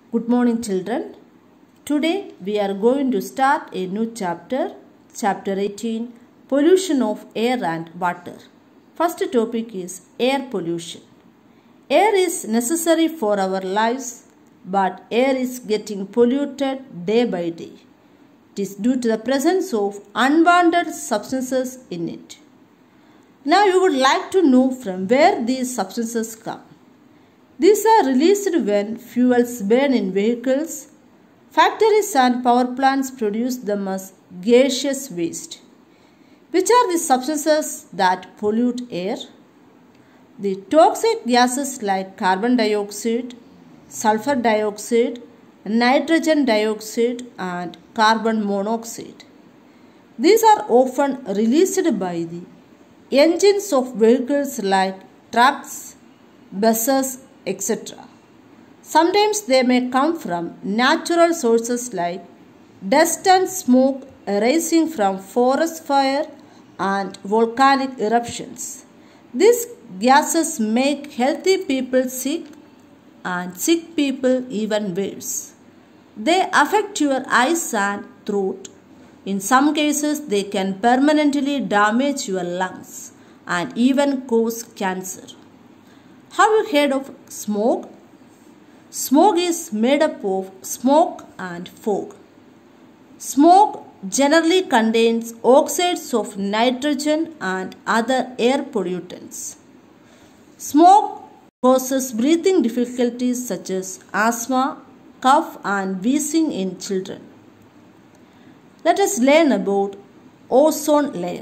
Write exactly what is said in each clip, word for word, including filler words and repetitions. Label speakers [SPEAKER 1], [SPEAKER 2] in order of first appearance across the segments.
[SPEAKER 1] Good morning, children. Today we are going to start a new chapter, chapter eighteen, pollution of air and water. First topic is air pollution. Air is necessary for our lives, but air is getting polluted day by day. It is due to the presence of unwanted substances in it. Now you would like to know from where these substances come. These are released when fuels burn in vehicles. Factories and power plants produce them as gaseous waste. Which are the substances that pollute air? The toxic gases like carbon dioxide, sulfur dioxide, nitrogen dioxide and carbon monoxide. These are often released by the engines of vehicles like trucks, buses, et cetera. Sometimes they may come from natural sources like dust and smoke arising from forest fire and volcanic eruptions. These gases make healthy people sick and sick people even worse. They affect your eyes and throat. In some cases, they can permanently damage your lungs and even cause cancer. Have you heard of smoke? Smoke is made up of smoke and fog. Smoke generally contains oxides of nitrogen and other air pollutants. Smoke causes breathing difficulties such as asthma, cough and wheezing in children. Let us learn about ozone layer.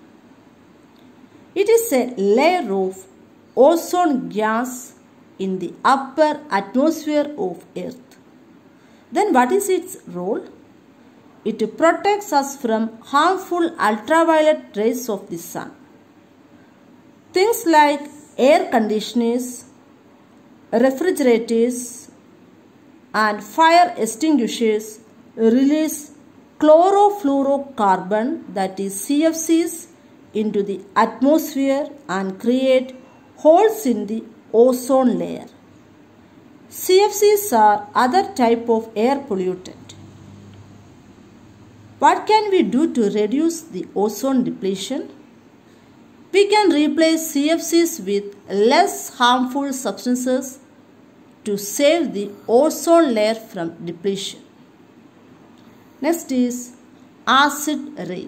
[SPEAKER 1] It is a layer of ozone gas in the upper atmosphere of Earth. Then what is its role? It protects us from harmful ultraviolet rays of the sun. Things like air conditioners, refrigerators and fire extinguishers release chlorofluorocarbon, that is C F Cs, into the atmosphere and create holes in the ozone layer. C F Cs are other type of air pollutant. What can we do to reduce the ozone depletion? We can replace C F Cs with less harmful substances to save the ozone layer from depletion. Next is acid rain.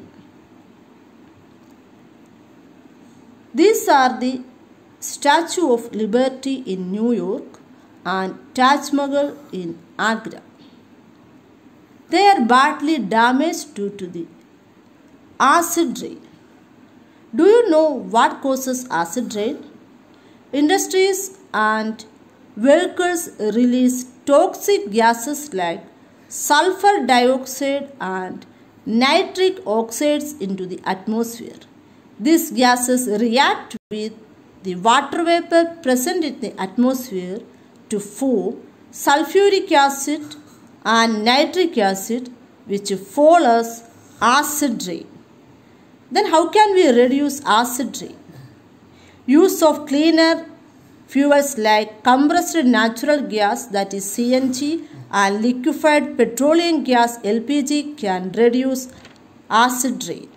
[SPEAKER 1] These are the Statue of Liberty in New York and Taj Mahal in Agra. They are badly damaged due to the acid rain. Do you know what causes acid rain? Industries and vehicles release toxic gases like sulfur dioxide and nitric oxides into the atmosphere. These gases react with the water vapor present in the atmosphere to form sulfuric acid and nitric acid, which fall as acid rain. Then how can we reduce acid rain? Use of cleaner fuels like compressed natural gas, that is C N G, and liquefied petroleum gas L P G can reduce acid rain.